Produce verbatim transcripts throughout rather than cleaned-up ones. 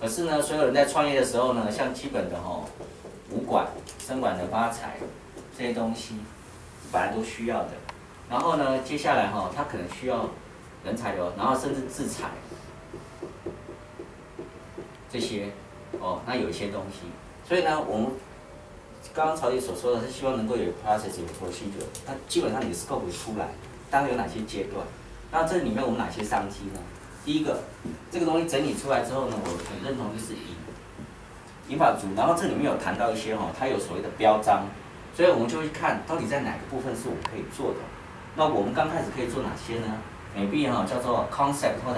可是呢，所有人在创业的时候呢，像基本的哈、哦，五管、生管的发财这些东西，本来都需要的。然后呢，接下来哈、哦，他可能需要人才流，然后甚至制裁这些哦，那有一些东西。所以呢，我们刚刚曹姐所说的是希望能够有 process 有 procedure， 那基本上你的 scope 出来，大概有哪些阶段？那这里面我们哪些商机呢？第一个，这个东西整理出来之后呢，我很认同就是引引法族，然后这里面有谈到一些哈、哦，它有所谓的标章，所以我们就会看到底在哪个部分是我们可以做的。那我们刚开始可以做哪些呢？maybe 哈、哦、叫做 concept 或者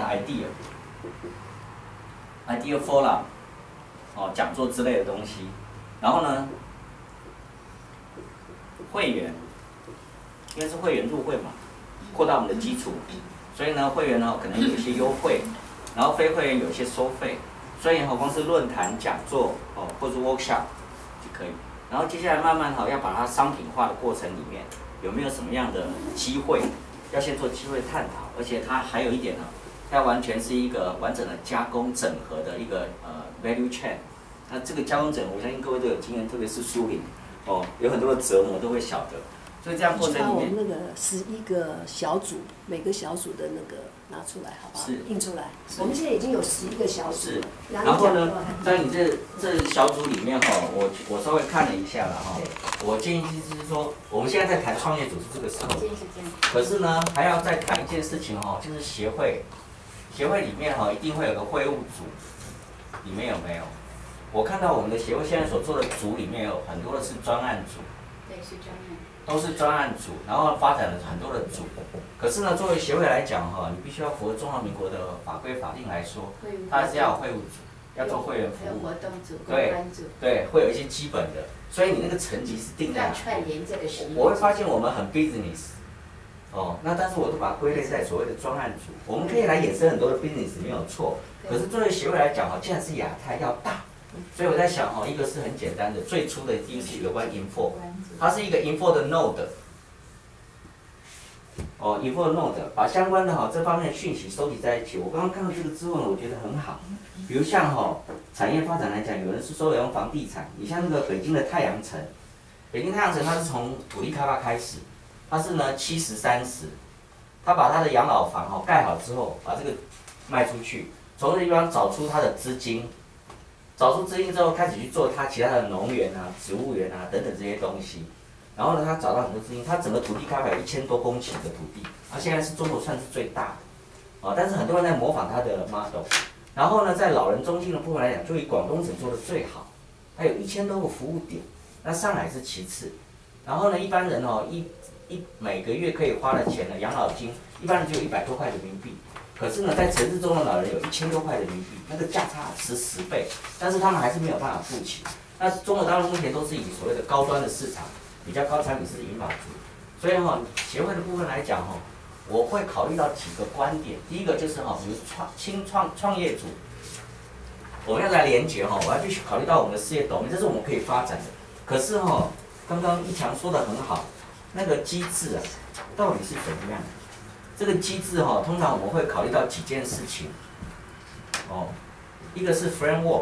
idea，idea forum， 哦讲座之类的东西，然后呢，会员，因为是会员入会嘛，扩大我们的基础。所以呢，会员呢可能有一些优惠，然后非会员有一些收费，所以哈，光是论坛、讲座哦，或者 workshop 就可以。然后接下来慢慢哈，要把它商品化的过程里面，有没有什么样的机会？要先做机会探讨，而且它还有一点呢，它完全是一个完整的加工整合的一个呃 value chain。那这个加工整合，我相信各位都有经验，特别是苏林哦，有很多的折磨都会晓得。所以这样过程里面， 把我们那个十一个小组，每个小组的那个拿出来，好不好？ 是印出来。我们现在已经有十一个小组了。 然后呢，在你这这小组里面哈、哦，我我稍微看了一下了哈、哦。我建议就是说，我们现在在谈创业组是这个时候，可是呢，还要再谈一件事情哈、哦，就是协会，协会里面哈、哦、一定会有个会务组，里面有没有？我看到我们的协会现在所做的组里面有很多的是专案组。 对，是专案。 都是专案组，然后发展了很多的组。可是呢，作为协会来讲哈，你必须要符合中华民国的法规法令来说，它是要有会务组，要做会员服务， 活动组、公对关组， 对，会有一些基本的，所以你那个层级是定在哪？ 串联这个实力。 我会发现我们很 business， 哦，那但是我都把它归类在所谓的专案组，我们可以来衍生很多的 business 没有错。可是作为协会来讲哈，既然是亚太要大。所以我在想哈，一个是很简单的，最初的第一是有关 info， 它是一个 info 的 node， 哦 info 的 node， 把相关的哈这方面的讯息收集在一起。我刚刚看到这个之后呢，我觉得很好。比如像哈产业发展来讲，有人是说要用房地产，你像那个北京的太阳城，北京太阳城它是从土地开发开始，它是呢七十三十，他把他的养老房哈盖好之后，把这个卖出去，从这个地方找出他的资金。找出资金之后，开始去做他其他的农园啊、植物园啊等等这些东西。然后呢，他找到很多资金，他整个土地开发有一千多公顷的土地，他现在是中国算是最大的，啊，但是很多人在模仿他的 model。然后呢，在老人中心的部分来讲，就以广东省做的最好，还有一千多个服务点。那上海是其次。然后呢，一般人哦，一一每个月可以花的钱呢，养老金一般人只有一百多块人民币。可是呢，在城市中的老人有一千多块人民币，那个价差是十倍，但是他们还是没有办法付起。那中国大陆目前都是以所谓的高端的市场，比较高产品是银发族，所以哈、哦，协会的部分来讲哈、哦，我会考虑到几个观点。第一个就是哈、哦，比如创新创创业组，我们要来连结哈、哦，我要去考虑到我们的事业斗面，这是我们可以发展的。可是哈、哦，刚刚一强说的很好，那个机制啊，到底是怎么样？这个机制哈、哦，通常我们会考虑到几件事情，哦，一个是 framework，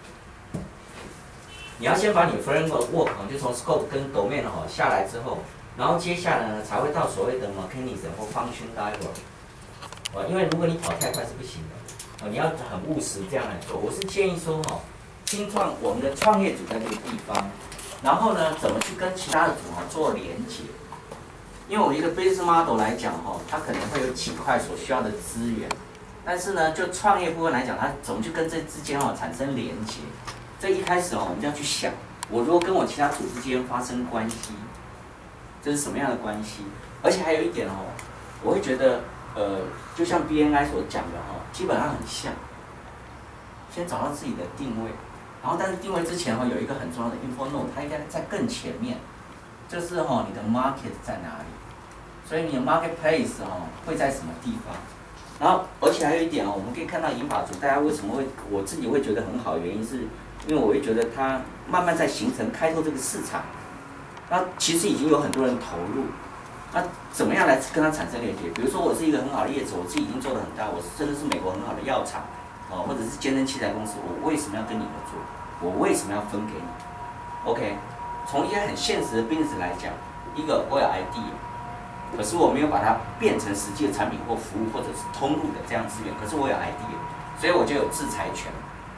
你要先把你 framework 就从 scope 跟 domain 哈下来之后，然后接下来呢才会到所谓的 mechanism 或 function diagram， 哦，因为如果你跑太快是不行的，哦，你要很务实这样来做。我是建议说哈、哦，新创我们的创业组在这个地方，然后呢怎么去跟其他的组哈做连接。因为我一个 business model 来讲哈，它可能会有几块所需要的资源，但是呢，就创业部分来讲，它怎么去跟这之间哦产生连接？这一开始哦，我们就要去想，我如果跟我其他组之间发生关系，这是什么样的关系？而且还有一点哦，我会觉得呃，就像 B N I 所讲的哈，基本上很像，先找到自己的定位，然后但是定位之前哈，有一个很重要的 info node， 它应该在更前面。就是哈、哦，你的 market 在哪里？所以你的 marketplace 哦会在什么地方？然后，而且还有一点哦，我们可以看到银发族，大家为什么会我自己会觉得很好的原因是，因为我会觉得它慢慢在形成开拓这个市场。那其实已经有很多人投入，那怎么样来跟它产生连接？比如说我是一个很好的业者，我自己已经做得很大，我真的是美国很好的药厂， 哦，或者是健身器材公司，我为什么要跟你合作？我为什么要分给你 ？OK， 从一些很现实的 business 来讲，一个我有 idea， 可是我没有把它变成实际的产品或服务或者是通路的这样资源，可是我有 idea， 所以我就有制裁权。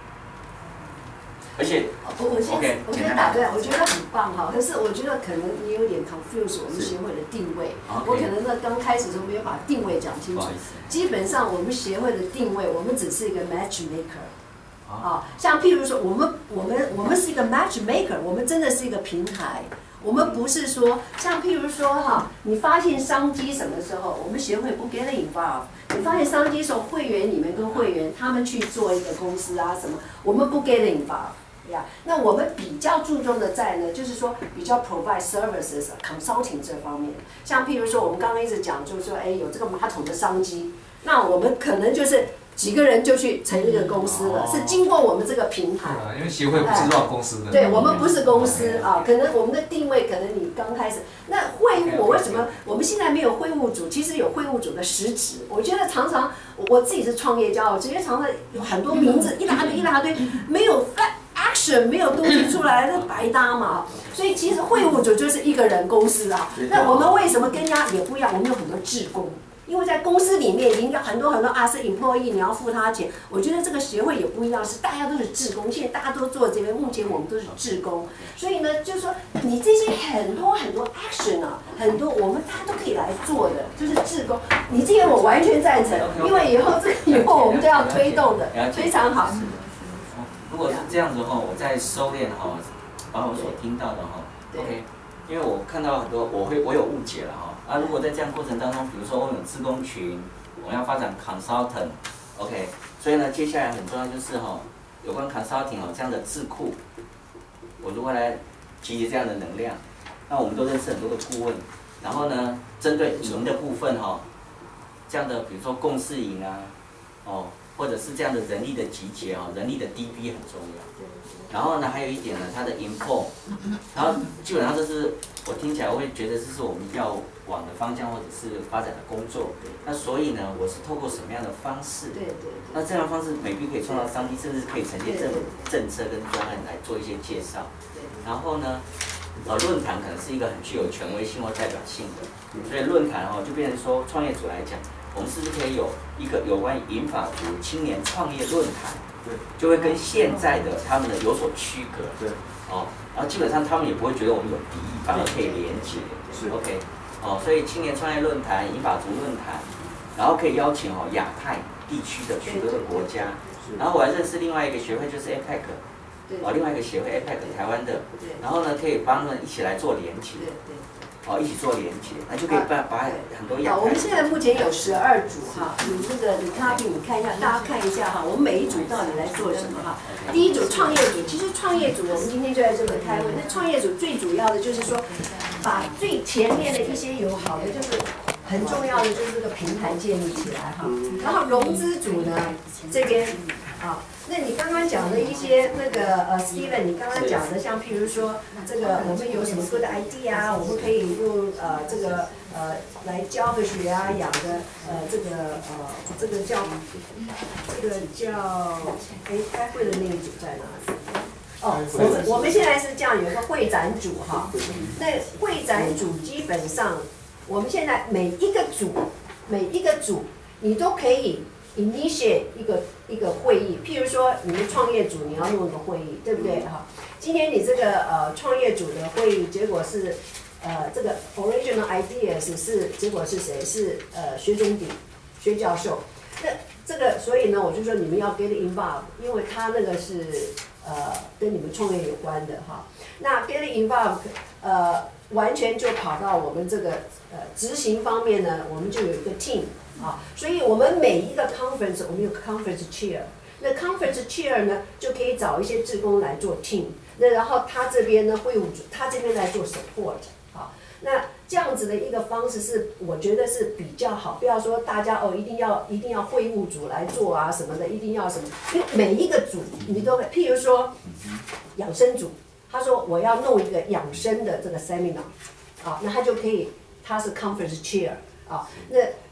而且， 我我先 OK， 我先打断，我觉得很棒哈。可是我觉得可能你有点 confuse 我们协会的定位。我可能呢刚开始的时候没有把定位讲清楚。基本上我们协会的定位，我们只是一个 matchmaker。啊，像譬如说，我们我们我们是一个 matchmaker， 我们真的是一个平台。我们不是说，像譬如说哈，你发现商机什么时候，我们协会不 get involved。你发现商机的时候，会员你们跟会员他们去做一个公司啊什么，我们不 get involved。呀，那我们比较注重的在呢，就是说比较 provide services consulting 这方面，像譬如说我们刚刚一直讲，就是说，哎，有这个马桶的商机，那我们可能就是几个人就去成立一个公司了，是经过我们这个平台。 啊，因为协会不是让公司的。 对，我们不是公司啊，可能我们的定位，可能你刚开始，那会务，我为什么我们现在没有会务组？其实有会务组的实质，我觉得常常我自己是创业家，我直接常常有很多名字一大堆一大堆，没有action 没有东西出来，那白搭嘛。所以其实会务组就是一个人公司啊。那我们为什么跟人家也不一样？我们有很多志工。因为在公司里面已经有很多很多啊是 employee， 你要付他钱。我觉得这个协会也不一样，是大家都是志工，现在大家都做这边，目前我们都是志工，所以呢，就是说你这些很多很多 action 啊，很多我们大家都可以来做的，就是志工。你这个我完全赞成，因为以后这个以后我们都要推动的，非常好。 如果是这样子的话，我再收敛哈，把我所听到的哈 ，OK， 因为我看到很多，我会我有误解了哈。啊，如果在这样过程当中，比如说我有志工群，我们要发展 consultant，OK， 所以呢，接下来很重要就是哈，有关 consulting 哦这样的智库，我如何来集结这样的能量？那我们都认识很多的顾问，然后呢，针对营的部分哈，这样的比如说共识营啊，哦，或者是这样的人力的集结哦，人力的 D B 很重要。然后呢，还有一点呢，它的 inform， 然后基本上这是我听起来我会觉得这是我们要往的方向或者是发展的工作。那所以呢，我是透过什么样的方式？ 对对。 那这样的方式每必可以创造商机，甚至可以承接政政策跟专案来做一些介绍。然后呢，呃，论坛可能是一个很具有权威性或代表性的，所以论坛哦就变成说创业组来讲，我们是不是可以有一个有关于银发族青年创业论坛？就会跟现在的他们呢有所区隔，对，哦，然后基本上他们也不会觉得我们有敌意，反而可以连结，是 OK， 哦，所以青年创业论坛、银发族论坛，然后可以邀请哦亚太地区的许多的国家，然后我还认识另外一个学会就是 A P E C， 哦，另外一个协会 A P E C 台湾的，然后呢可以帮他们一起来做连结。哦，一起做连接，那就可以把把很多亚太。 我们现在目前有十二组哈，你这个你卡比你看一下，大家看一下哈，我们每一组到底来做什么哈？第一组创业组，其实创业组我们今天就在这里开会，那创业组最主要的就是说，把最前面的一些有好的，就是很重要的就是这个平台建立起来哈。然后融资组呢这边啊。那你刚刚讲的一些那个呃 ，Steven， 你刚刚讲的，像譬如说这个我们有什么 good idea 啊，我们可以用呃这个呃来教个学啊，养个呃这个呃这个叫这个叫哎开会的那一组在哪里？哦，我们我们现在是这样，有一个会展组哈，那会展组基本上我们现在每一个组每一个组你都可以。initiate 一个一个会议，譬如说你们创业组你要弄一个会议，对不对哈？今天你这个呃创业组的会议结果是，呃这个 original ideas 是结果是谁？是呃薛总鼎薛教授。那这个所以呢，我就说你们要 get involved， 因为他那个是呃跟你们创业有关的哈。那 get involved 呃完全就跑到我们这个呃执行方面呢，我们就有一个 team。啊，所以我们每一个 conference 我们有 conference chair， 那 conference chair 呢就可以找一些志工来做 team， 那然后他这边呢会务组他这边来做 support， 啊，那这样子的一个方式是我觉得是比较好，不要说大家哦一定要一定要会务组来做啊什么的，一定要什么，因为每一个组你都譬如说养生组，他说我要弄一个养生的这个 seminar， 啊，那他就可以他是 conference chair， 啊，那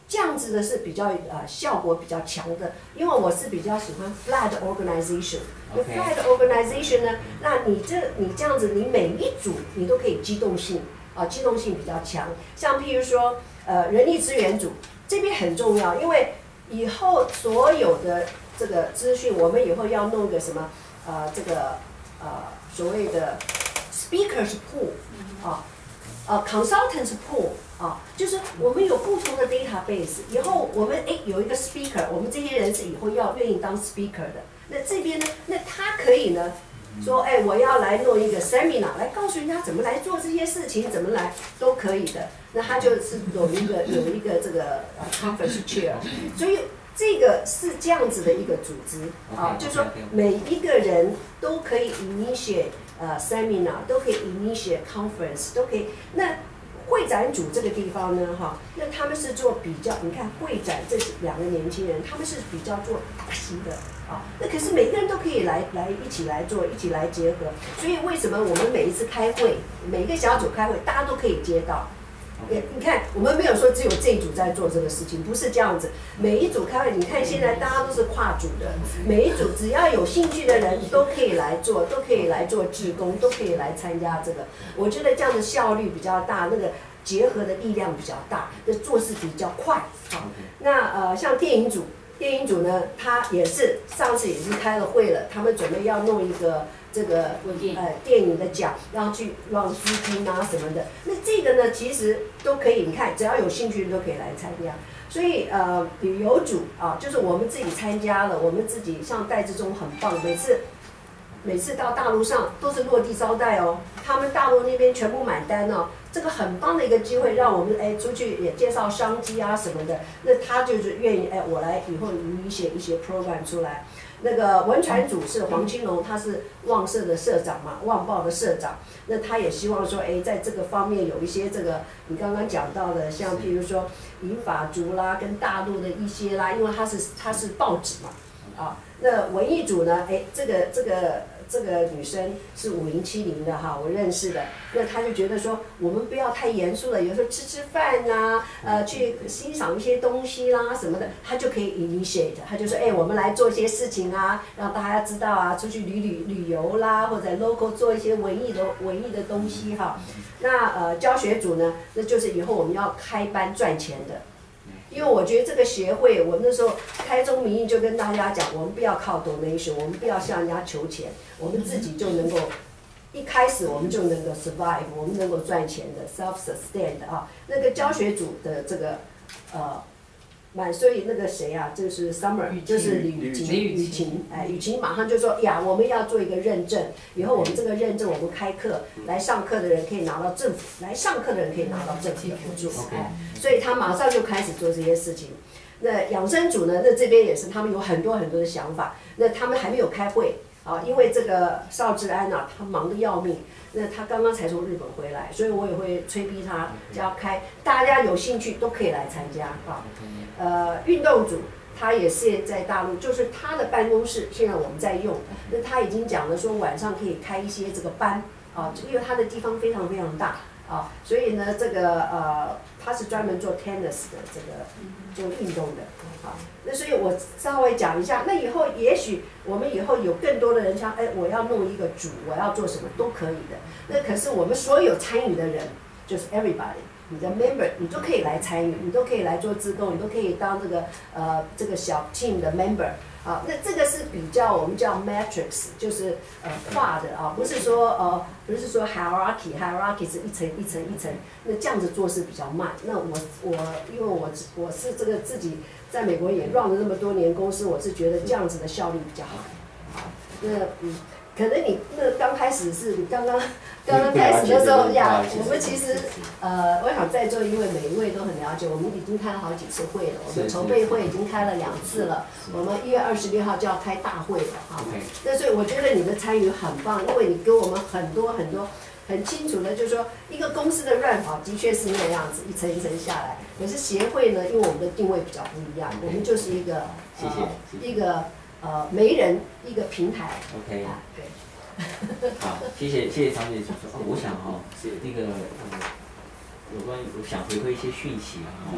这样子的是比较呃效果比较强的，因为我是比较喜欢 flat organization。那 flat organization 呢，那你这你这样子，你每一组你都可以机动性啊，机动性比较强。像譬如说呃人力资源组这边很重要，因为以后所有的这个资讯，我们以后要弄个什么呃这个呃所谓的 speakers pool 啊。呃 consultants pool 啊，就是我们有不同的 database， 以后我们哎有一个 speaker， 我们这些人是以后要愿意当 speaker 的。那这边呢，那他可以呢说，哎，我要来弄一个 seminar， 来告诉人家怎么来做这些事情，怎么来都可以的。那他就是有一个有一个这个呃 conference chair， 所以这个是这样子的一个组织啊，就是说每一个人都可以 initiate。呃 seminar 都可以 initiate conference 都可以。那会展组这个地方呢，哈，那他们是做比较，你看会展这两个年轻人，他们是比较做大型的啊。那可是每个人都可以来来一起来做，一起来结合。所以为什么我们每一次开会，每个小组开会，大家都可以接到？你看，我们没有说只有这一组在做这个事情，不是这样子。每一组开会，你看现在大家都是跨组的，每一组只要有兴趣的人都可以来做，都可以来做志工，都可以来参加这个。我觉得这样的效率比较大，那个结合的力量比较大，那做事比较快。好，那呃，像电影组，电影组呢，他也是上次也是开了会了，他们准备要弄一个。这个呃电影的奖，然后去让资金啊什么的，那这个呢其实都可以，你看只要有兴趣的都可以来参加。所以呃旅游组啊，就是我们自己参加了，我们自己像戴志忠很棒，每次每次到大陆上都是落地招待哦，他们大陆那边全部买单哦，这个很棒的一个机会，让我们哎出去也介绍商机啊什么的，那他就是愿意哎我来以后你写一些 program 出来。那个文传组是黄青龙，他是旺社的社长嘛，旺报的社长。那他也希望说，哎，在这个方面有一些这个你刚刚讲到的，像譬如说银发族啦，跟大陆的一些啦，因为他是他是报纸嘛，啊，那文艺组呢，哎，这个这个。这个女生是五零七零的哈，我认识的。那她就觉得说，我们不要太严肃了，有时候吃吃饭呐、啊，呃，去欣赏一些东西啦什么的，她就可以 initiate， 她就说，哎，我们来做一些事情啊，让大家知道啊，出去旅旅旅游啦，或者 local 做一些文艺的文艺的东西哈。那呃，教学组呢，那就是以后我们要开班赚钱的。因为我觉得这个协会，我那时候开宗明义就跟大家讲，我们不要靠 donation， 我们不要向人家求钱，我们自己就能够一开始我们就能够 survive， 我们能够赚钱的 self sustain 的啊。那个教学组的这个呃，满所以那个谁啊，就是 Summer， 就是李雨晴，雨晴，哎，雨晴马上就说呀，我们要做一个认证，以后我们这个认证，我们开课来上课的人可以拿到政府，来上课的人可以拿到政府的补助，哎，所以他马上就开始做这些事情。那养生组呢，那这边也是他们有很多很多的想法，那他们还没有开会啊，因为这个邵志安啊，他忙得要命。那他刚刚才从日本回来，所以我也会催逼他要开，大家有兴趣都可以来参加啊。呃，运动组他也是在大陆，就是他的办公室现在我们在用，那他已经讲了说晚上可以开一些这个班啊，因为他的地方非常非常大啊，所以呢这个呃他是专门做 tennis 的这个做运动的啊。那所以我稍微讲一下，那以后也许我们以后有更多的人像，哎，我要弄一个组，我要做什么都可以的。那可是我们所有参与的人，就是 everybody， 你的 member， 你都可以来参与，你都可以来做志工，你都可以当这个呃这个小 team 的 member。啊，那这个是比较我们叫 matrix， 就是呃跨的啊，不是说呃不是说 hierarchy，hierarchy 是一层一层一层，那这样子做事比较慢。那我我因为我我是这个自己在美国也 run 了那么多年公司，我是觉得这样子的效率比较好。好，那嗯。可能你那刚开始是你刚刚刚刚开始的时候呀，我们其实呃，我想在座因为每一位都很了解，我们已经开了好几次会了，我们筹备会已经开了两次了，我们一月二十六号就要开大会了哈。那所以我觉得你的参与很棒，因为你给我们很多很多很清楚的，就是说一个公司的 run 法的确是那个样子，一层一层下来。可是协会呢，因为我们的定位比较不一样，我们就是一个谢谢一个。呃，媒人一个平台。 OK。 啊，对。 好，谢谢谢谢常姐主持。哦，我想哈、哦，那个呃，有关于我想回馈一些讯息啊。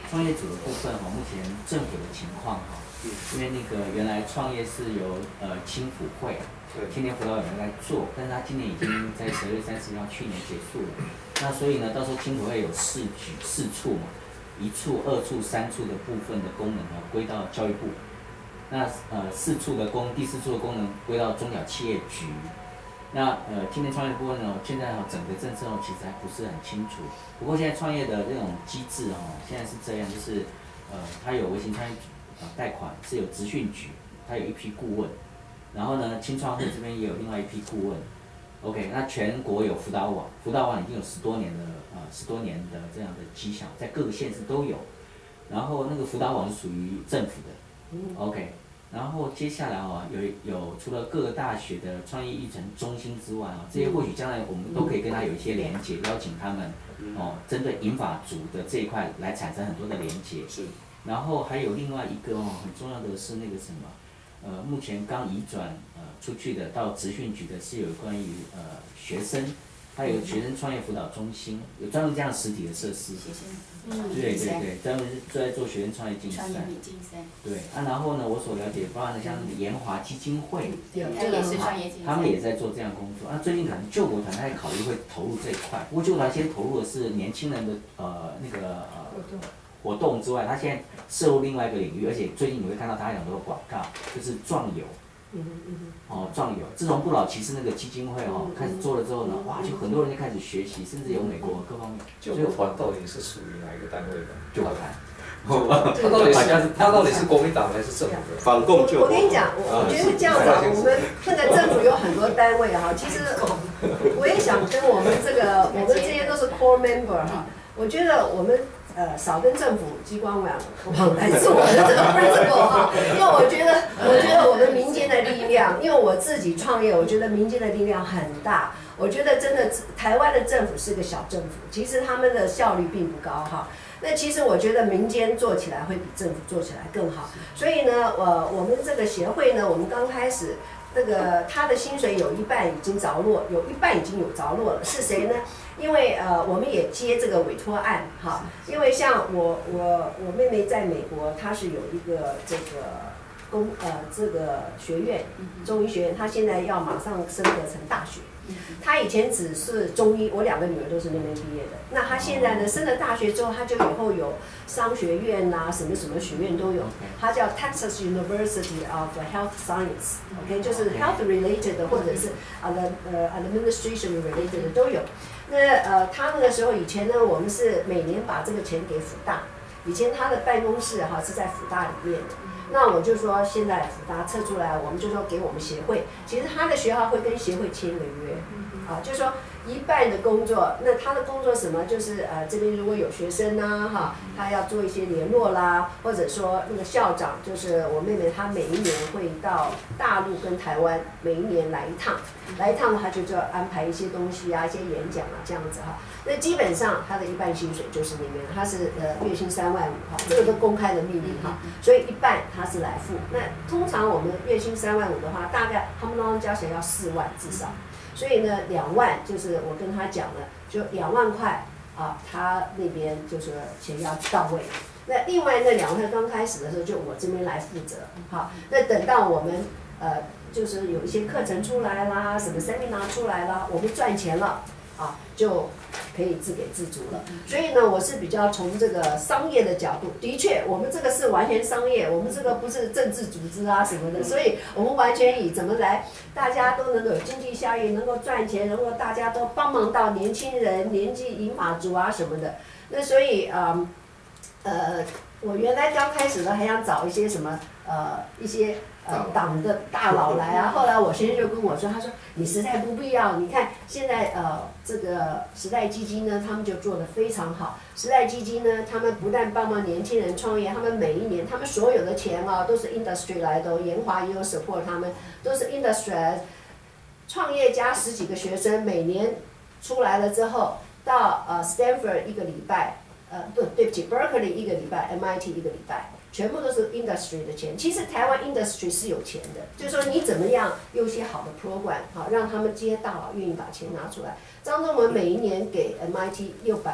创业组的部分哈，目前政府的情况哈，因为那个原来创业是由呃青辅会青年辅导委员来做，但是他今年已经在十二月三十号去年结束了，那所以呢，到时候青辅会有四局四处嘛，一处、二处、三处的部分的功能呢归到教育部，那呃四处的功第四处的功能归到中小企业局。那呃，青年创业的部分呢，现在哈、哦、整个政策哦其实还不是很清楚。不过现在创业的这种机制哦，现在是这样，就是呃，它有微型创业呃贷款是有职训局，它有一批顾问，然后呢，青创会这边也有另外一批顾问。OK， 那全国有辅导网，辅导网已经有十多年的呃十多年的这样的绩效，在各个县市都有。然后那个辅导网是属于政府的 ，OK。然后接下来哦，有有除了各个大学的创业育成中心之外哦，这些或许将来我们都可以跟他有一些连结，邀请他们哦，针对银发族的这一块来产生很多的连结。是。然后还有另外一个哦，很重要的是那个什么，呃，目前刚移转呃出去的到职训局的是有关于呃学生，它有学生创业辅导中心，有专门这样实体的设施。学生。对对对，专门是在做学生创业竞赛。竞赛。对啊，然后呢，我所了解，包含像研华基金会， 它也是创业竞赛， 他们也在做这样工作。那、啊、最近可能救国团他也考虑会投入这一块，不过救国团先投入的是年轻人的呃那个呃活动之外，他现在涉入另外一个领域，而且最近你会看到他有很多广告，就是壮游。哦，壮游，自从不老骑士那个基金会哦开始做了之后呢，哇，就很多人就开始学习，甚至有美国各方面。 救国团到底是属于哪一个单位的？ 救国团。 他到底是他到底是国民党还是政府的？ 反共救国。 我跟你讲，我我觉得这样子啊，我们那个政府有很多单位哈，其实我也想跟我们这个，我们这些都是 core member 哈，我觉得我们。呃，少跟政府机关往往来是我的这个 principle 哈，因为我觉得，我觉得我们民间的力量，因为我自己创业，我觉得民间的力量很大。我觉得真的，台湾的政府是个小政府，其实他们的效率并不高哈。那其实我觉得民间做起来会比政府做起来更好。所以呢，呃，我们这个协会呢，我们刚开始。这个他的薪水有一半已经着落，有一半已经有着落了，是谁呢？因为呃，我们也接这个委托案哈，因为像我我我妹妹在美国，她是有一个这个公呃这个学院，中医学院，她现在要马上升格成大学。她以前只是中医，我两个女儿都是那边毕业的。那她现在呢，升了大学之后，她就以后有商学院呐、啊，什么什么学院都有。她叫 Texas University of Health Science，OK，、okay? 就是 health related 的，或者是啊的呃 administration related 的都有。那呃，她那个时候以前呢，我们是每年把这个钱给辅大，以前她的办公室哈是在辅大里面的。那我就说，现在辅大测出来，我们就说给我们协会。其实他的学校会跟协会签个约，啊，就是说一半的工作，那他的工作什么？就是呃，这边如果有学生呐、啊，哈，他要做一些联络啦，或者说那个校长，就是我妹妹，她每一年会到大陆跟台湾，每一年来一趟，来一趟的话就就要安排一些东西啊，一些演讲啊，这样子哈。那基本上他的一半薪水就是那边，他是呃月薪三万五哈，这个都公开的秘密哈，所以一半他是来付。那通常我们月薪三万五的话，大概他们当中加起来要四万至少，所以呢两万就是我跟他讲的，就两万块啊，他那边就是钱要到位。那另外那两万刚开始的时候就我这边来负责，好，那等到我们呃就是有一些课程出来啦，什么 seminar 出来啦，我们赚钱了。啊，就可以自给自足了。所以呢，我是比较从这个商业的角度，的确，我们这个是完全商业，我们这个不是政治组织啊什么的，所以我们完全以怎么来，大家都能够有经济效益，能够赚钱，能够大家都帮忙到年轻人、年纪银发族啊什么的。那所以啊，呃，我原来刚开始呢，还想找一些什么呃一些。呃，党的大佬来啊！后来我先生就跟我说，他说你实在不必要。你看现在呃，这个时代基金呢，他们就做得非常好。时代基金呢，他们不但帮忙年轻人创业，他们每一年他们所有的钱啊，都是 industry 来的。研华也有 support 他们，都是 industry 创业家十几个学生，每年出来了之后，到呃 Stanford 一个礼拜，呃不对不起 Berkeley 一个礼拜 ，M I T 一个礼拜。全部都是 industry 的钱，其实台湾 industry 是有钱的，就是说你怎么样有一些好的 program， 好让他们这些大佬愿意把钱拿出来。张忠谋每一年给 M I T 六百万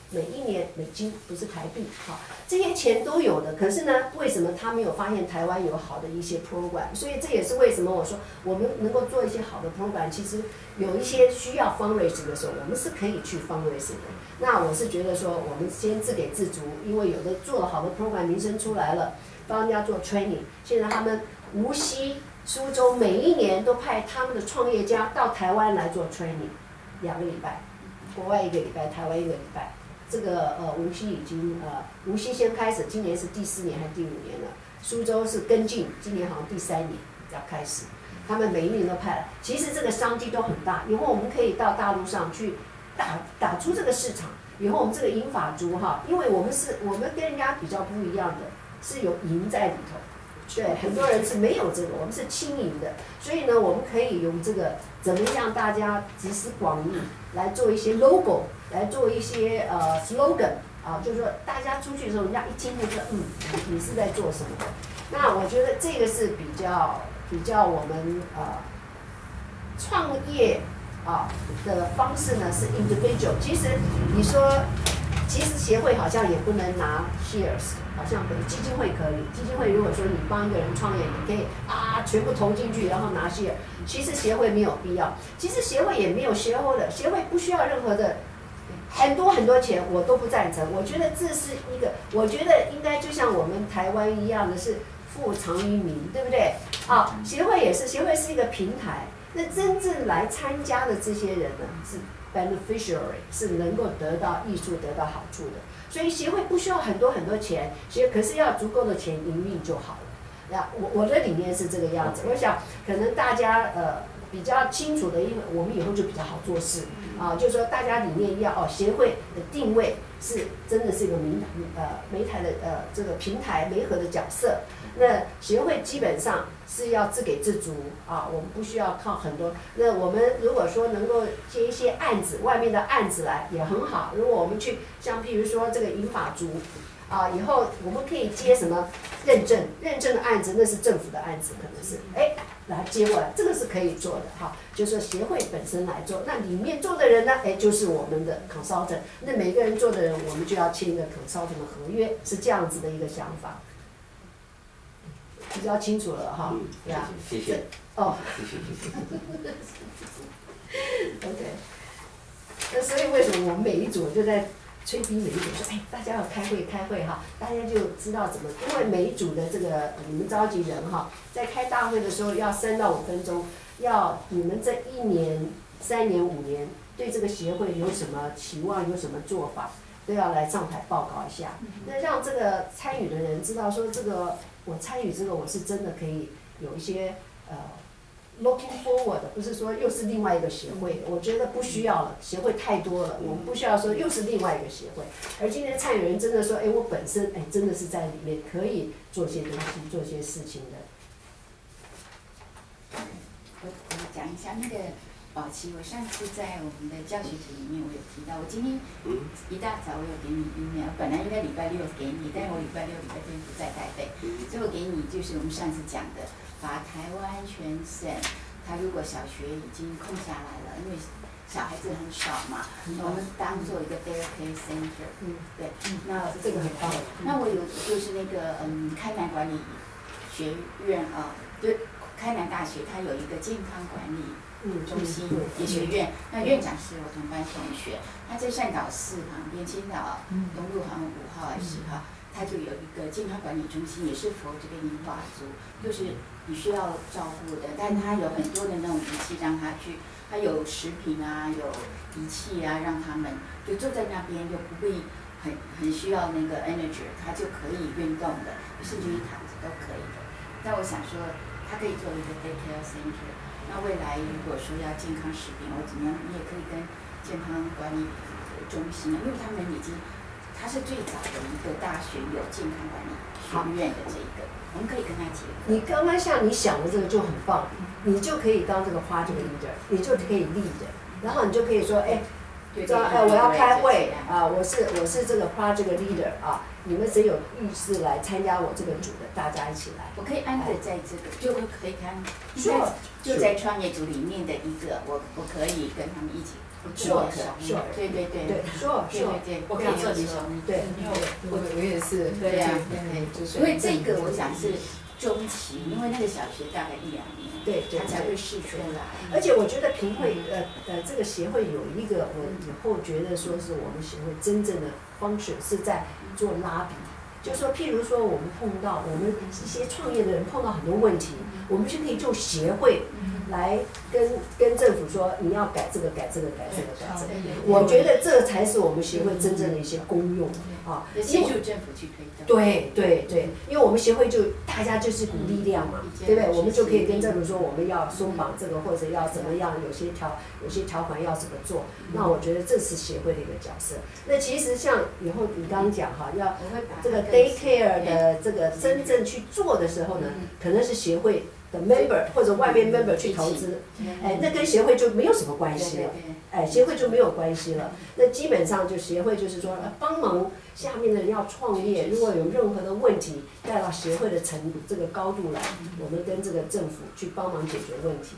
每一年美金不是台币，好，这些钱都有的。可是呢，为什么他没有发现台湾有好的一些 program？ 所以这也是为什么我说我们能够做一些好的 program。其实有一些需要 fundraising 的时候，我们是可以去 fundraising 的。那我是觉得说，我们先自给自足，因为有的做了好的 program， 名声出来了，帮人家做 training。现在他们无锡、苏州每一年都派他们的创业家到台湾来做 training， 两个礼拜，国外一个礼拜，台湾一个礼拜。这个呃无锡已经呃无锡先开始，今年是第四年还是第五年了？苏州是跟进，今年好像第三年要开始。他们每一年都派来，其实这个商机都很大。以后我们可以到大陆上去打打出这个市场。以后我们这个银发族哈，因为我们是我们跟人家比较不一样的，是有银在里头。对，很多人是没有这个，我们是轻盈的，所以呢，我们可以用这个怎么样大家集思广益来做一些 logo， 来做一些呃 slogan 啊，就是说大家出去的时候，人家一听就知道，嗯，你是在做什么。那我觉得这个是比较比较我们呃创业啊的方式呢是 individual。其实你说，其实协会好像也不能拿 shares。好像基金会可以，基金会如果说你帮一个人创业，你可以啊全部投进去，然后拿 share。其实协会没有必要，其实协会也没有 shareholder， 协会不需要任何的很多很多钱，我都不赞成。我觉得这是一个，我觉得应该就像我们台湾一样的是富藏于民，对不对？啊，协会也是，协会是一个平台，那真正来参加的这些人呢是 beneficiary， 是能够得到益处、得到好处的。所以协会不需要很多很多钱，协可是要足够的钱营运就好了。那我我的理念是这个样子。我想可能大家呃比较清楚的，因为我们以后就比较好做事啊，就是说大家理念要哦，协会的定位是真的是一个平台呃媒台的呃这个平台媒合的角色。那协会基本上是要自给自足啊，我们不需要靠很多。那我们如果说能够接一些案子，外面的案子来也很好。如果我们去像譬如说这个银发族啊，以后我们可以接什么认证，认证的案子那是政府的案子，可能是哎来接过来，这个是可以做的哈。就是说协会本身来做，那里面做的人呢，哎就是我们的 consultant， 那每个人做的人，我们就要签一个 consultant 的合约，是这样子的一个想法。比较清楚了哈，对吧？ 谢谢。 哦， 谢谢谢谢。OK。那所以为什么我们每一组就在催逼每一组说，哎，大家要开会开会哈，大家就知道怎么，因为每一组的这个你们召集人哈，在开大会的时候要三到五分钟，要你们这一年、三年、五年对这个协会有什么期望，有什么做法，都要来上台报告一下，那让这个参与的人知道说这个。我参与这个，我是真的可以有一些呃 looking forward， 不是说又是另外一个协会，我觉得不需要了，协会太多了，我们不需要说又是另外一个协会。而今天参与人真的说，哎，我本身哎真的是在里面可以做些东西，做些事情的。 我我讲一下那个宝琪，我上次在我们的教学组里面我有提到，我今天一大早我有给你 email， 本来应该礼拜六给你，但是我礼拜六、礼拜天不在台北，所以我给你就是我们上次讲的，把台湾全省，他如果小学已经空下来了，因为小孩子很少嘛，我们当做一个 daycare center， 嗯，对，那这个很棒。 那我有就是那个嗯，开南管理学院啊，就开南大学，它有一个健康管理。中心医学院，那院长是我同班同学，他在善导寺旁边，青岛东路好像五号还是十号，他就有一个健康管理中心，也是佛这个银发族，就是你需要照顾的，但他有很多的那种仪器让他去，他有食品啊，有仪器啊，让他们就坐在那边，就不必很很需要那个 energy， 他就可以运动的，甚至于躺着都可以的。但我想说，他可以做一个 daycare center。那未来如果说要健康食品或怎么样，你也可以跟健康管理中心，因为他们已经，他是最早的一个大学有健康管理学院的这一个，我们可以跟他结合。 你刚刚像你想的这个就很棒，你就可以当这个 project leader， 你就可以 lead， 然后你就可以说，哎，这哎我要开会啊，我是我是这个 project leader 啊。你们谁有意思来参加我这个组的？大家一起来。 我可以安排在这个，就可以看，说就在创业组里面的一个，我我可以跟他们一起 short short， 对对对对 short short， 对对， 我可以做你手， 对， 因为我我也是， 对呀， 就是因为这个我想是中期，因为那个小学大概一两年， 对对， 他才会试出来。 而且我觉得评会呃呃这个协会有一个，我以后觉得说是我们协会真正的 function 是在做拉比。就是说，譬如说，我们碰到我们一些创业的人碰到很多问题，我们就可以就协会来跟跟政府说，你要改这个改这个改这个改这个。我觉得这才是我们协会真正的一些功用啊， 协助政府去推动。 对对对，因为我们协会就大家就是股力量嘛，对不对？我们就可以跟政府说，我们要松绑这个，或者要怎么样，有些条有些条款要怎么做。那我觉得这是协会的一个角色。那其实像以后你刚刚讲哈，要这个 daycare 的这个真正去做的时候呢，可能是协会的 member 或者外面 member 去投资，哎，那跟协会就没有什么关系了，哎，协会就没有关系了。那基本上就协会就是说，帮忙下面的人要创业，如果有任何的问题，带到协会的程度这个高度来，我们跟这个政府去帮忙解决问题。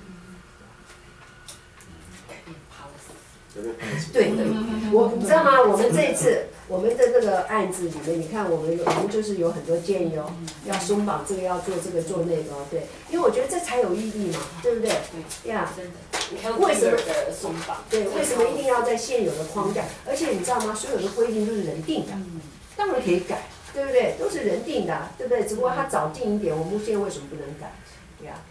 对对，我你知道吗？我们这次我们的这个案子里面，你看我们有我们就是有很多建议哦，要松绑这个，要做这个做那个哦，对，因为我觉得这才有意义嘛，对不对？对呀，为什么松绑？ 对，为什么一定要在现有的框架？而且你知道吗？所有的规定都是人定的，当然可以改，对不对？都是人定的，对不对？只不过他早定一点，我们现在为什么不能改？对呀。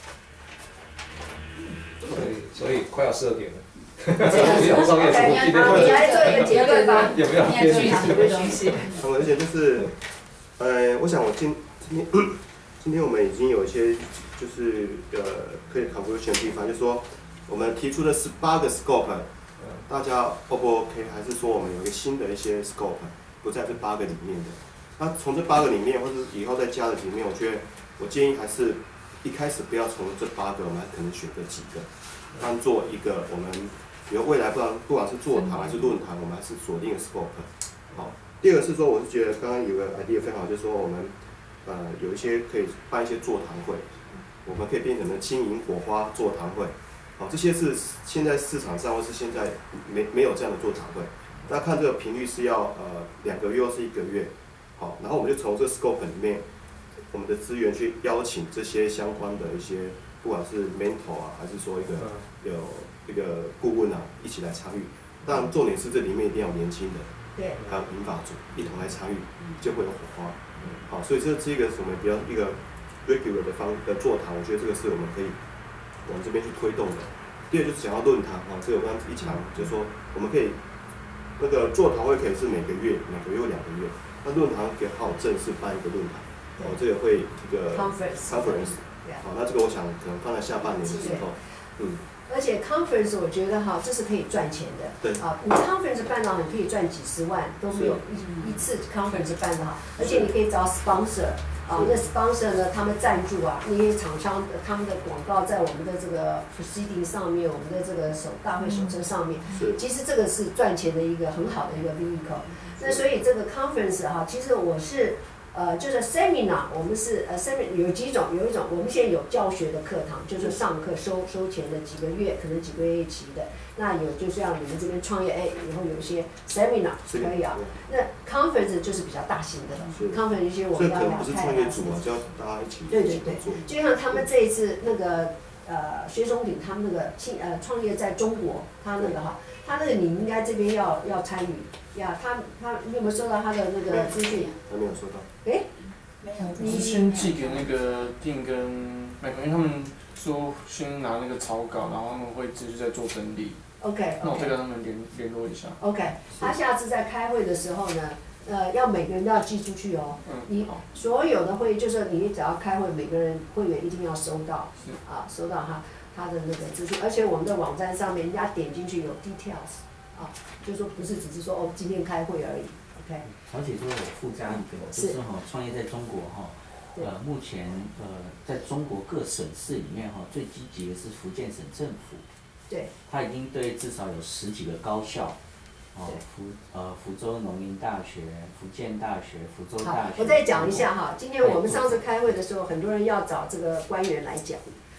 所以所以快要十二点了。 你来做一个结论吧。 有没有偏具体的东西？ 好，而且就是，呃，我想我今今天今天我们已经有一些就是呃可以 conclusion 的地方，就是说我们提出的十八个 scope， 大家 O 不 OK？ 还是说我们有一个新的一些 scope 不在这八个里面的？那从这八个里面，或者以后再加的里面，我觉得我建议还是一开始不要从这八个，我们可能选个几个，当做一个我们。比如未来不管不管是座谈还是论坛，我们还是锁定 scope。好，第二个是说，我是觉得刚刚有个 idea 非常好，就是说我们呃有一些可以办一些座谈会，我们可以变成的经营火花座谈会。好，这些是现在市场上或是现在没没有这样的座谈会。那看这个频率是要呃两个月或是一个月。好，然后我们就从这个 scope 里面，我们的资源去邀请这些相关的一些，不管是 mentor 啊，还是说一个有。这个顾问啊，一起来参与。当然，重点是这里面一定要有年轻人， 对， 还有民法组一同来参与，就会有火花。好，所以这这个是我们比较一个 regular 的方的座谈，我觉得这个是我们可以往这边去推动的。第二就是讲到论坛啊，这个我刚刚一讲，就是说我们可以那个座谈会可以是每个月、每个月或两个月，那论坛可以好正式办一个论坛，哦，这个会这个 conference conference， 好，那这个我想可能放在下半年的时候，嗯。 而且 conference 我觉得哈，这是可以赚钱的。对。啊，你 conference 办到你可以赚几十万都没有一一次 conference 办得好，而且你可以找 sponsor， 啊，那 sponsor 呢，他们赞助啊，那些厂商他们的广告在我们的这个 proceeding 上面，我们的这个手大会手册上面，其实这个是赚钱的一个很好的一个 vehicle。那所以这个 conference 哈，其实我是。呃，就是 seminar， 我们是呃 seminar 有几种，有一种我们现在有教学的课堂，就是上课收收钱的几个月，可能几个月一期的。那有就像你们这边创业，哎，以后有一些 seminar 可以啊。那 conference 就是比较大型的了 ，conference 一些我们要聊开啊什么。 大家一起对对对，就像他们这一次那个呃薛松鼎他们那个新呃创业在中国，他那个哈，他那个你应该这边要要参与呀，他他你有没有收到他的那个资讯？ 还没有收到。 哎， 没有。 我是先寄给那个定跟麦克，因为他们说先拿那个草稿，然后他们会继续再做整理。 OK。 那我再跟他们联联络一下。 OK， 他下次在开会的时候呢，呃，要每个人都要寄出去哦。嗯。你所有的会就是你只要开会，每个人会员一定要收到，啊，收到他他的那个资讯，而且我们的网站上面人家点进去有 details， 啊，就是说不是只是说哦今天开会而已。OK。 而且说我附加一个，就是哈，创业在中国哈，呃，目前呃，在中国各省市里面哈，最积极的是福建省政府。 对。他已经对至少有十几个高校，哦，福呃福州农林大学、福建大学、福州大学。 我再讲一下哈，今天我们上次开会的时候，很多人要找这个官员来讲。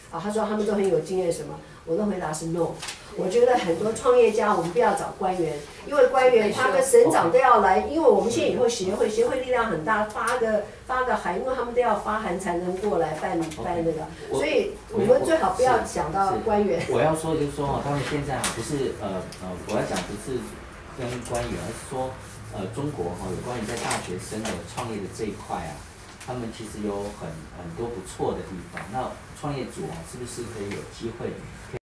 啊，他说他们都很有经验什么，我的回答是 no。我觉得很多创业家，我们不要找官员，因为官员他跟省长都要来，因为我们现在也会协会，协会力量很大，发个发个函，因为他们都要发函才能过来办办那个，所以我们最好不要想到官员。 我要说就是说哦，他们现在不是呃呃，我要讲不是跟官员，而是说呃中国哈有关于在大学生的创业的这一块啊，他们其实有很很多不错的地方。那创业组啊，是不是可以有机会？